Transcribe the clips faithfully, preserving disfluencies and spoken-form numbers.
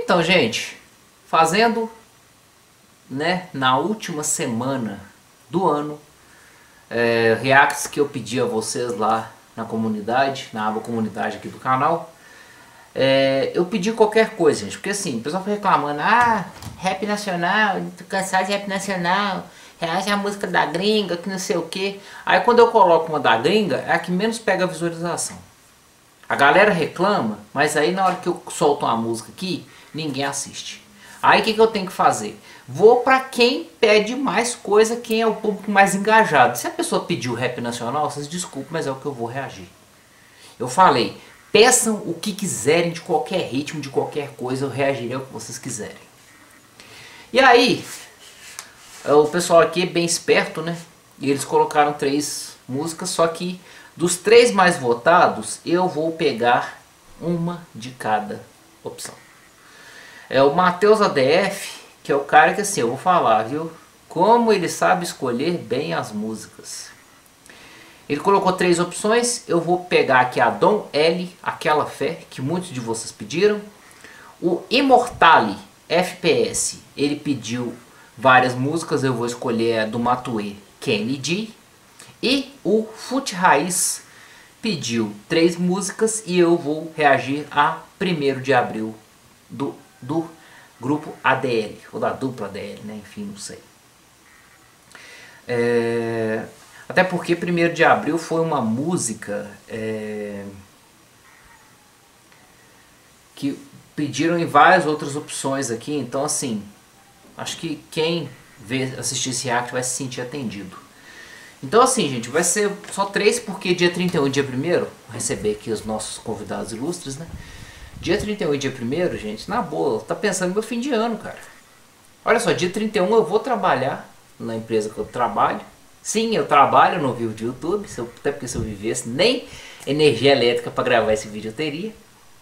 Então, gente, fazendo, né, na última semana do ano, é, reacts que eu pedi a vocês lá na comunidade, na aba comunidade aqui do canal. É, eu pedi qualquer coisa, gente, porque assim, o pessoal foi reclamando, ah, rap nacional, tô cansado de rap nacional, reage a música da gringa, que não sei o que. Aí quando eu coloco uma da gringa, é a que menos pega a visualização. A galera reclama, mas aí na hora que eu solto uma música aqui, ninguém assiste. Aí o que, que eu tenho que fazer? Vou para quem pede mais coisa, quem é o público mais engajado. Se a pessoa pediu rap nacional, vocês desculpem, mas é o que eu vou reagir. Eu falei, peçam o que quiserem de qualquer ritmo, de qualquer coisa, eu reagirei ao que vocês quiserem. E aí, o pessoal aqui é bem esperto, né? E eles colocaram três músicas, só que dos três mais votados, eu vou pegar uma de cada opção. É o Matheus A D F, que é o cara que assim, eu vou falar, viu? Como ele sabe escolher bem as músicas. Ele colocou três opções, eu vou pegar aqui a Dom L, Aquela Fé, que muitos de vocês pediram. O Immortale F P S, ele pediu várias músicas, eu vou escolher a do Matuê, Kenny D. E o Fute Raiz pediu três músicas e eu vou reagir a primeiro de abril do, do grupo A D L, ou da dupla A D L, né? Enfim, não sei. É... Até porque primeiro de abril foi uma música é... que pediram em várias outras opções aqui, então assim, acho que quem vê, assistir esse react vai se sentir atendido. Então assim, gente, vai ser só três, porque dia trinta e um e dia primeiro, vou receber aqui os nossos convidados ilustres, né? Dia trinta e um e dia primeiro, gente, na boa, tá pensando no meu fim de ano, cara. Olha só, dia trinta e um eu vou trabalhar na empresa que eu trabalho. Sim, eu trabalho no vídeo de YouTube, se eu, até porque se eu vivesse, nem energia elétrica para gravar esse vídeo eu teria.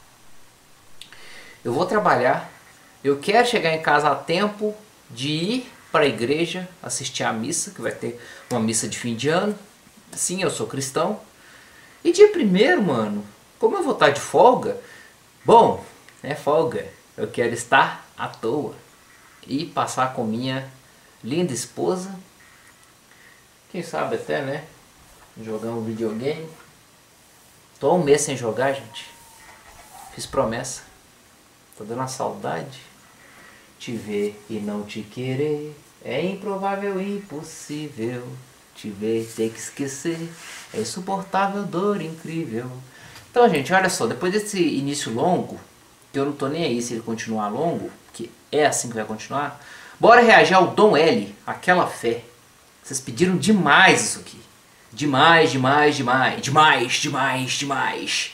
Eu vou trabalhar, eu quero chegar em casa a tempo de ir para a igreja assistir a missa, que vai ter uma missa de fim de ano. Sim, eu sou cristão. E dia primeiro, mano, como eu vou estar de folga, bom, é folga, eu quero estar à toa e passar com minha linda esposa. Quem sabe até, né, jogar um videogame. Tô um mês sem jogar, gente. Fiz promessa. Tô dando uma saudade. Te ver e não te querer é improvável e impossível. Te ver e ter que esquecer é insuportável, dor incrível. Então, gente, olha só. Depois desse início longo, que eu não tô nem aí se ele continuar longo, que é assim que vai continuar, bora reagir ao Dom L, Aquela Fé. Vocês pediram demais isso aqui. Demais, demais, demais. Demais, demais, demais.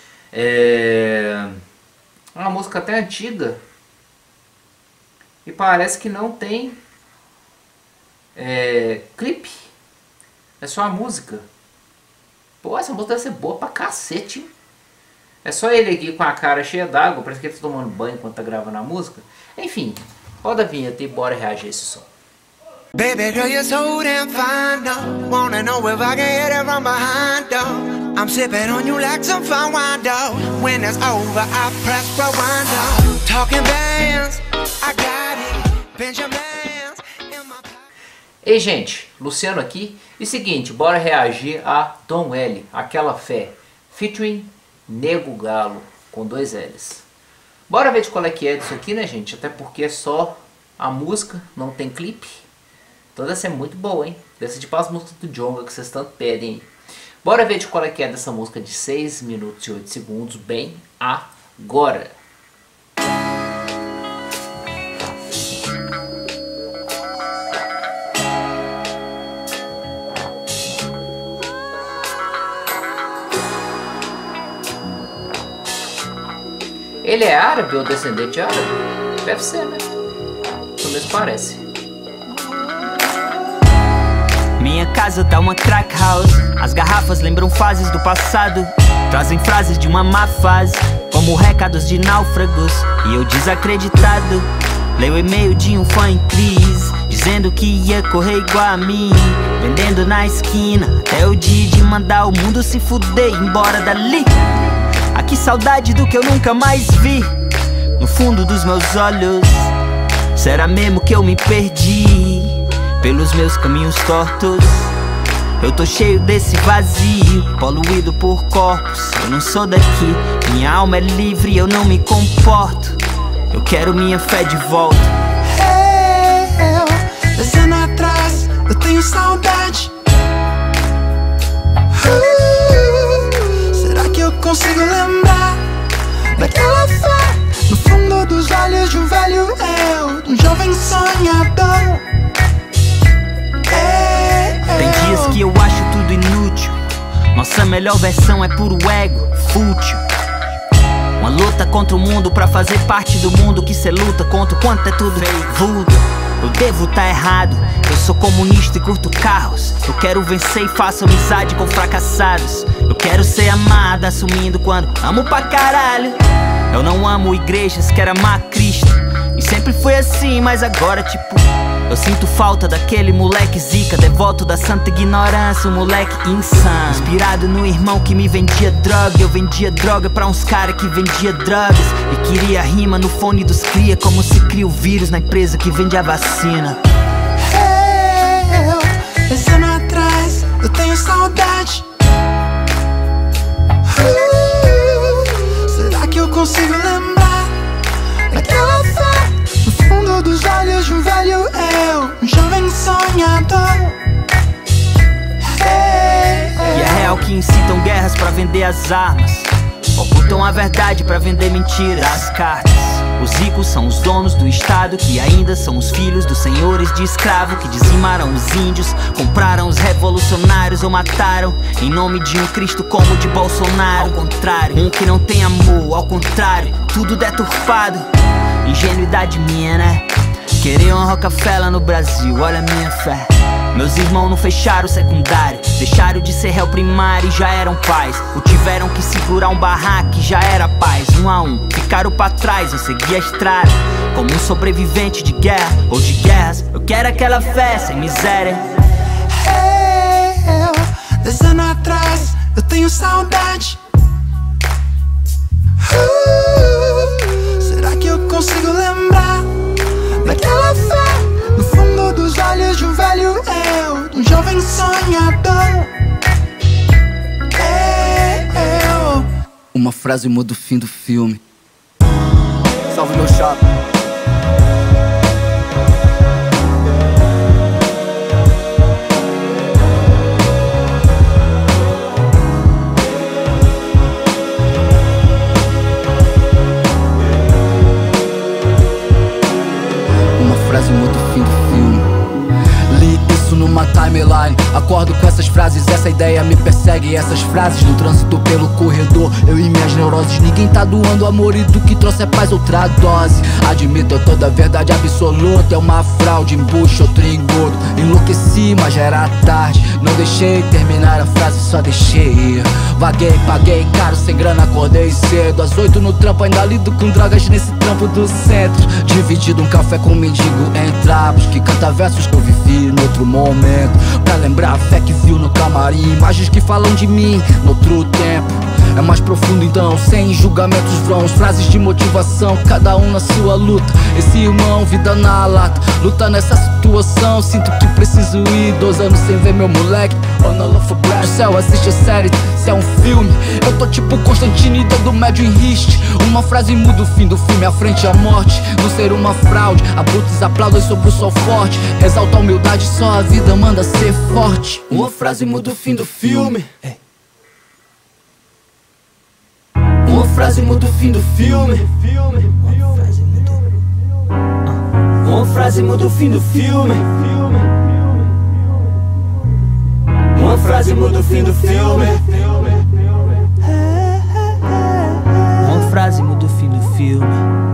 É uma música até antiga. E parece que não tem é, clipe. É só a música. Pô, essa música deve ser boa pra cacete, hein? É só ele aqui com a cara cheia d'água. Parece que ele tá tomando banho enquanto tá gravando a música. Enfim, roda a vinheta e bora reagir a esse som. Baby girl, you're so damn fine, though. Wanna know if I can hit it from behind, though. I'm sipping on you like some fine wine, though. When it's over, I press rewind, though. Talking bands, I got it. Benjamins in my... Ei, gente, Luciano aqui. E seguinte, bora reagir a Dom L, Aquela Fé, featuring Nego Galo, com dois L's. Bora ver de qual é que é disso aqui, né, gente? Até porque é só a música, não tem clipe. Então deve ser muito boa, hein? Deve ser tipo as músicas do Djonga que vocês tanto pedem. Bora ver de qual é que é dessa música de seis minutos e oito segundos, bem agora. Ele é árabe ou descendente árabe? Deve ser, né? Pelo menos parece. Minha casa tá uma crack house. As garrafas lembram fases do passado. Trazem frases de uma má fase, como recados de náufragos. E eu desacreditado leio o e-mail de um fã em crise, dizendo que ia correr igual a mim, vendendo na esquina, até o dia de mandar o mundo se fuder e ir embora dali. Ah, que saudade do que eu nunca mais vi. No no fundo dos meus olhos. Será mesmo que eu me perdi pelos meus caminhos tortos? Eu tô cheio desse vazio, poluído por corpos. Eu não sou daqui, minha alma é livre, eu não me comporto. Eu quero minha fé de volta. Hey, eu, dez anos atrás, eu tenho saudade. uh, Será que eu consigo lembrar daquela fé no fundo dos olhos de um velho eu, de um jovem sonhador? Hey, tem dias que eu acho tudo inútil. Nossa melhor versão é puro ego, fútil. Uma luta contra o mundo pra fazer parte do mundo que cê luta contra o quanto é tudo voodoo. Eu devo tá errado, eu sou comunista e curto carros. Eu quero vencer e faço amizade com fracassados. Eu quero ser amado assumindo quando amo pra caralho. Eu não amo igrejas, quero amar Cristo. E sempre foi assim, mas agora tipo eu sinto falta daquele moleque zica, devoto da santa ignorância, um moleque insano. Inspirado no irmão que me vendia droga, eu vendia droga pra uns cara que vendia drogas. E queria rima no fone dos cria, como se cria o vírus na empresa que vende a vacina. Hey, eu, dez anos atrás, eu tenho saudade. uh, Será que eu consigo lembrar daquela fé no fundo dos olhos de um velho eu, um jovem sonhador? Hey, e é real que incitam guerras pra vender as armas, ocultam a verdade pra vender mentiras. As cartas, os ricos são os donos do estado, que ainda são os filhos dos senhores de escravo, que dizimaram os índios, compraram os revolucionários ou mataram em nome de um Cristo como o de Bolsonaro. Ao contrário, um que não tem amor, ao contrário, tudo deturpado. Ingenuidade minha, né? Querer uma Rockefeller no Brasil, olha a minha fé. Meus irmãos não fecharam o secundário, deixaram de ser réu primário e já eram pais. Ou tiveram que segurar um barraco e já era paz. Um a um, ficaram pra trás, eu segui a estrada como um sobrevivente de guerra ou de guerras. Eu quero aquela fé sem miséria. Hey, eu, dez anos atrás, eu tenho saudade. uh, Será que eu consigo lembrar daquela fé no fundo dos olhos de um velho eu, de um jovem sonhador? Hey, eu. Uma frase muda o fim do filme. Salve meu chapa. Frase muda o fim do filme. Li isso numa timeline, acordo com essas frases, essa ideia me persegue. Essas frases no trânsito pelo corredor, eu e minhas neuroses. Ninguém tá doando amor e do que trouxe é paz outra dose. Admito toda a verdade absoluta, é uma fraude, embuste outro engodo. Enlouqueci, mas já era tarde, não deixei terminar a frase, só deixei ir. Vaguei, paguei caro, sem grana, acordei cedo. Às oito no trampo, ainda lido com drogas nesse trampo do centro. Dividido um café com um mendigo em trapos, que canta versos que eu vivi no outro momento. Pra lembrar a fé que viu no camarim, imagens que falam de mim no outro tempo. É mais profundo então, sem julgamentos vãos, frases de motivação, cada um na sua luta. Esse irmão, vida na lata, luta nessa situação. Sinto que preciso ir, dois anos sem ver meu moleque. O céu assiste a série, se é um filme, eu tô tipo Constantine dando médio em riste. Uma frase muda o fim do filme, a frente à morte. Não ser uma fraude, abutres aplaudem sobre o sol forte. Exalta a humildade, só a vida manda ser forte. Uma frase muda o fim do filme. Uma frase muda o fim do filme. Uma frase muda o fim do filme. Uma frase muda o fim do filme. Uma frase muda o fim do filme.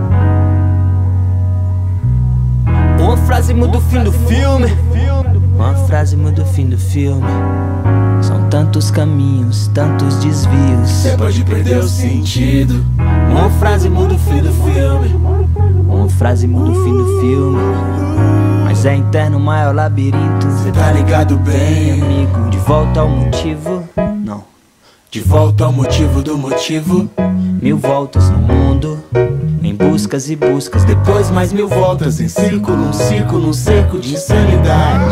Uma frase muda o fim do filme. Uma frase muda o fim do filme. São tantos caminhos, tantos desvios. Cê pode perder o sentido. Uma frase muda o fim do filme. Uma frase muda o fim do filme. Mas é interno o maior labirinto. Cê tá ligado bem, amigo. De volta ao motivo, não. De volta ao motivo do motivo. Mil voltas no mundo, em buscas e buscas. Depois mais mil voltas em círculo, um círculo, um cerco de insanidade.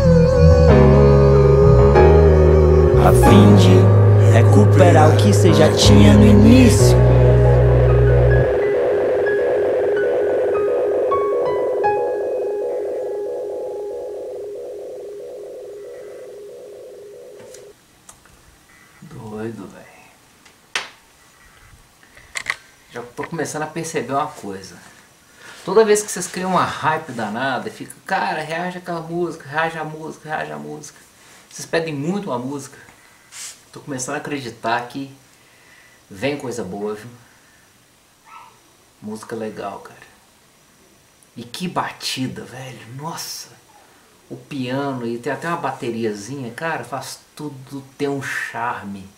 A fim de recuperar o que você já tinha no início. Doido, velho. Já tô começando a perceber uma coisa. Toda vez que vocês criam uma hype danada, fica, cara, reage àquela música, reage à música, reage à música. Vocês pedem muito uma música. Tô começando a acreditar que vem coisa boa, viu? Música legal, cara. E que batida, velho. Nossa. O piano e tem até uma bateriazinha, cara, faz tudo ter um charme.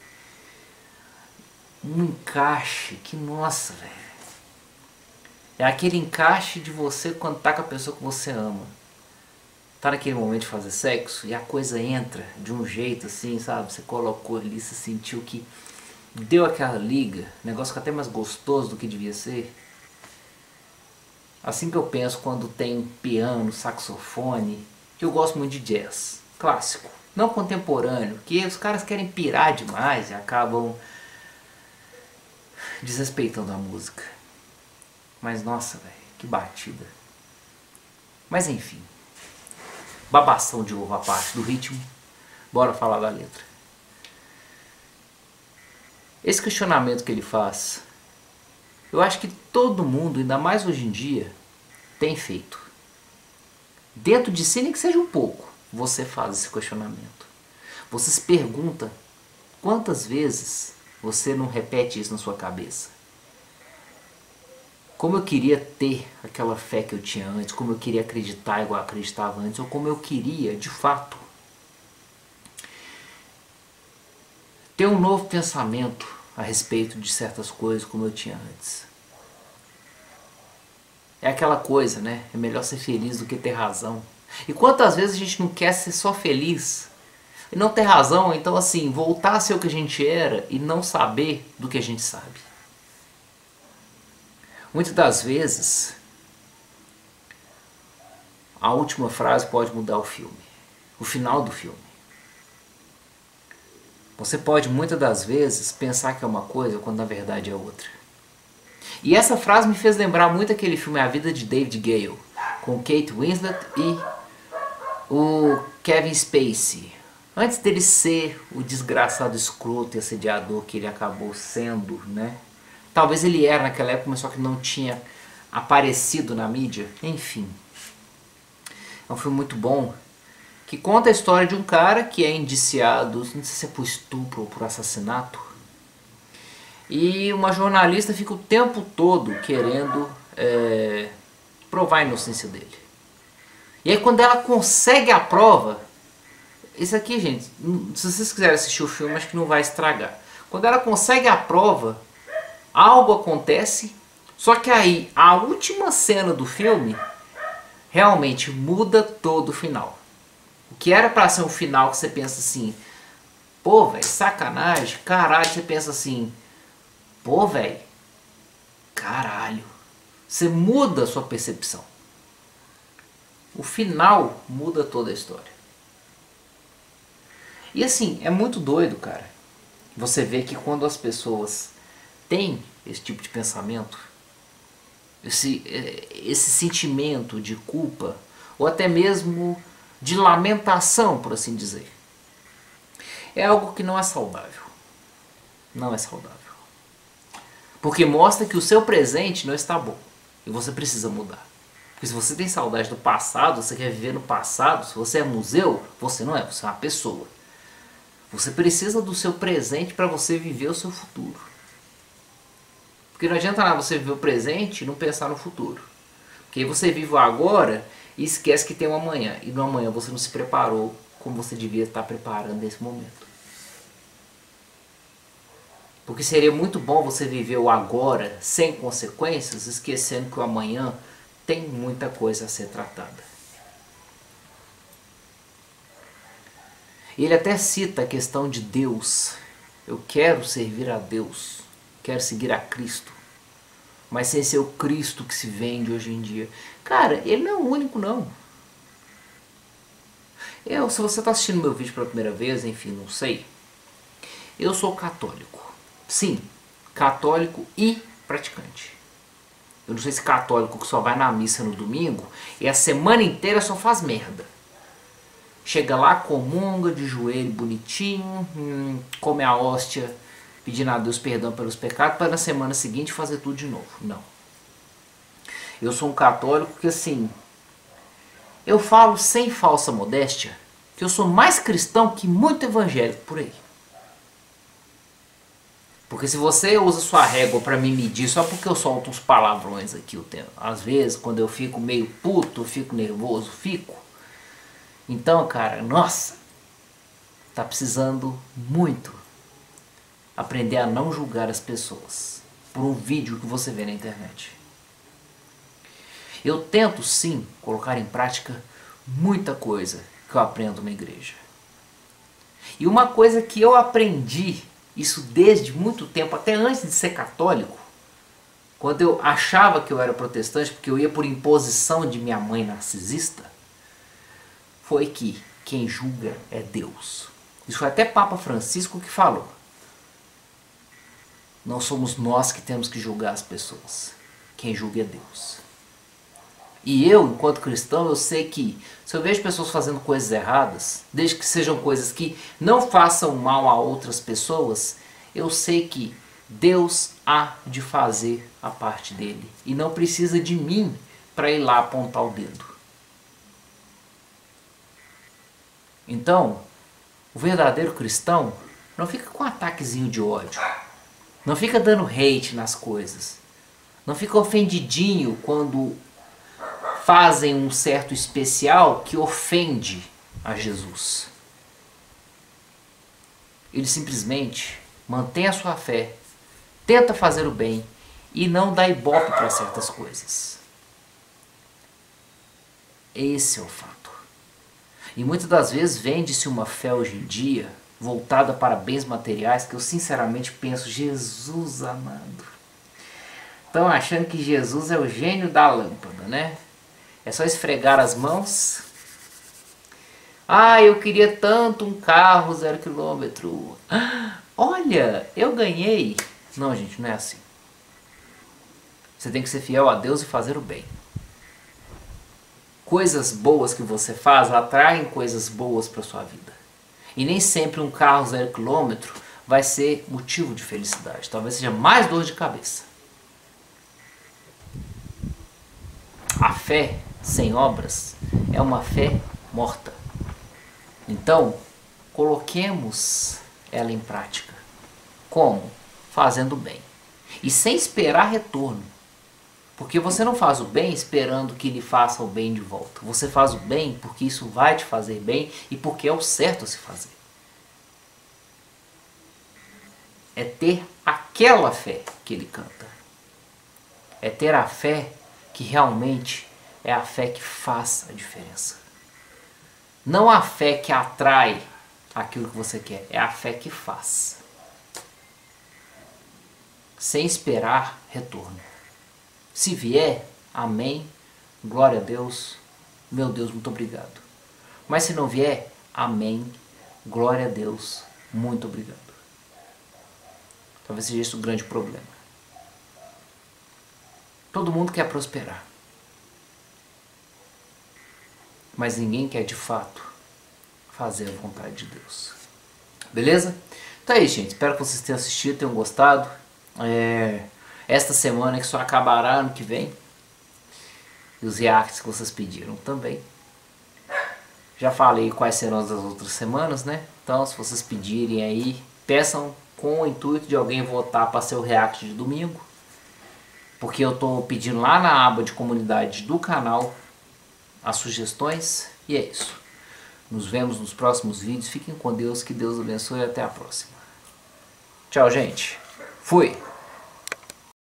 Um encaixe, que nossa, velho. É aquele encaixe de você quando tá com a pessoa que você ama. Tá naquele momento de fazer sexo e a coisa entra de um jeito assim, sabe? Você colocou ali, você sentiu que deu aquela liga, o negócio fica até mais gostoso do que devia ser. Assim que eu penso quando tem piano, saxofone, que eu gosto muito de jazz, clássico, não contemporâneo, que os caras querem pirar demais e acabam desrespeitando a música. Mas nossa, velho, que batida. Mas enfim, babação de ovo à parte do ritmo, bora falar da letra. Esse questionamento que ele faz, eu acho que todo mundo, ainda mais hoje em dia, tem feito. Dentro de si, nem que seja um pouco, você faz esse questionamento. Você se pergunta quantas vezes você não repete isso na sua cabeça. Como eu queria ter aquela fé que eu tinha antes, como eu queria acreditar igual eu acreditava antes, ou como eu queria, de fato, ter um novo pensamento a respeito de certas coisas como eu tinha antes. É aquela coisa, né? É melhor ser feliz do que ter razão. E quantas vezes a gente não quer ser só feliz e não ter razão, então assim, voltar a ser o que a gente era e não saber do que a gente sabe. Muitas das vezes, a última frase pode mudar o filme, o final do filme. Você pode muitas das vezes pensar que é uma coisa quando na verdade é outra. E essa frase me fez lembrar muito aquele filme A Vida de David Gale, com Kate Winslet e o Kevin Spacey. Antes dele ser o desgraçado escroto e assediador que ele acabou sendo, né? Talvez ele era naquela época, mas só que não tinha aparecido na mídia. Enfim. É um filme muito bom, que conta a história de um cara que é indiciado, não sei se é por estupro ou por assassinato. E uma jornalista fica o tempo todo querendo é, provar a inocência dele. E aí quando ela consegue a prova, isso aqui, gente, se vocês quiserem assistir o filme, acho que não vai estragar. Quando ela consegue a prova, algo acontece, só que aí a última cena do filme realmente muda todo o final. O que era pra ser um final que você pensa assim, pô, velho, sacanagem, caralho, você pensa assim, pô, velho, caralho. Você muda a sua percepção. O final muda toda a história. E assim, é muito doido, cara. Você vê que quando as pessoas têm esse tipo de pensamento, esse, esse sentimento de culpa, ou até mesmo de lamentação, por assim dizer, é algo que não é saudável. Não é saudável. Porque mostra que o seu presente não está bom. E você precisa mudar. Porque se você tem saudade do passado, você quer viver no passado, se você é museu, você não é, você é uma pessoa. Você precisa do seu presente para você viver o seu futuro. Porque não adianta nada você viver o presente e não pensar no futuro. Porque aí você vive o agora e esquece que tem um amanhã. E no amanhã você não se preparou como você devia estar preparando nesse momento. Porque seria muito bom você viver o agora sem consequências, esquecendo que o amanhã tem muita coisa a ser tratada. Ele até cita a questão de Deus Eu quero servir a Deus, quero seguir a Cristo, mas sem ser o Cristo que se vende hoje em dia. Cara, ele não é o único não. Eu, se você está assistindo meu vídeo pela primeira vez, enfim, não sei. Eu sou católico. Sim, católico e praticante. Eu não sei se católico que só vai na missa no domingo e a semana inteira só faz merda. Chega lá, comunga de joelho bonitinho, hum, come a hóstia, pedindo a Deus perdão pelos pecados, para na semana seguinte fazer tudo de novo. Não. Eu sou um católico que, assim, eu falo sem falsa modéstia que eu sou mais cristão que muito evangélico por aí. Porque se você usa sua régua para me medir só porque eu solto uns palavrões aqui, eu tenho, às vezes quando eu fico meio puto, eu fico nervoso, fico. Então, cara, nossa, tá precisando muito aprender a não julgar as pessoas por um vídeo que você vê na internet. Eu tento sim colocar em prática muita coisa que eu aprendo na igreja. E uma coisa que eu aprendi, isso desde muito tempo, até antes de ser católico, quando eu achava que eu era protestante, porque eu ia por imposição de minha mãe narcisista, foi que quem julga é Deus. Isso foi até Papa Francisco que falou. Não somos nós que temos que julgar as pessoas. Quem julga é Deus. E eu, enquanto cristão, eu sei que se eu vejo pessoas fazendo coisas erradas, desde que sejam coisas que não façam mal a outras pessoas, eu sei que Deus há de fazer a parte dele. E não precisa de mim para ir lá apontar o dedo. Então, o verdadeiro cristão não fica com um ataquezinho de ódio. Não fica dando hate nas coisas. Não fica ofendidinho quando fazem um certo especial que ofende a Jesus. Ele simplesmente mantém a sua fé, tenta fazer o bem e não dá ibope para certas coisas. Esse é o fato. E muitas das vezes vende-se uma fé hoje em dia voltada para bens materiais que eu sinceramente penso, Jesus amado. Estão achando que Jesus é o gênio da lâmpada, né? É só esfregar as mãos. Ah, eu queria tanto um carro zero quilômetro. Olha, eu ganhei. Não, gente, não é assim. Você tem que ser fiel a Deus e fazer o bem. Coisas boas que você faz atraem coisas boas para sua vida. E nem sempre um carro zero quilômetro vai ser motivo de felicidade. Talvez seja mais dor de cabeça. A fé sem obras é uma fé morta. Então, coloquemos ela em prática. Como? Fazendo bem. E sem esperar retorno. Porque você não faz o bem esperando que lhe faça o bem de volta. Você faz o bem porque isso vai te fazer bem e porque é o certo a se fazer. É ter aquela fé que ele canta. É ter a fé que realmente é a fé que faz a diferença. Não a fé que atrai aquilo que você quer, é a fé que faz. Sem esperar retorno. Se vier, amém, glória a Deus, meu Deus, muito obrigado. Mas se não vier, amém, glória a Deus, muito obrigado. Talvez seja esse o grande problema. Todo mundo quer prosperar. Mas ninguém quer de fato fazer a vontade de Deus. Beleza? Então é isso, gente. Espero que vocês tenham assistido, tenham gostado. É... Esta semana que só acabará ano que vem. E os reacts que vocês pediram também. Já falei quais serão as das outras semanas, né? Então se vocês pedirem aí, peçam com o intuito de alguém votar para ser o react de domingo. Porque eu estou pedindo lá na aba de comunidade do canal as sugestões. E é isso. Nos vemos nos próximos vídeos. Fiquem com Deus, que Deus abençoe e até a próxima. Tchau, gente. Fui!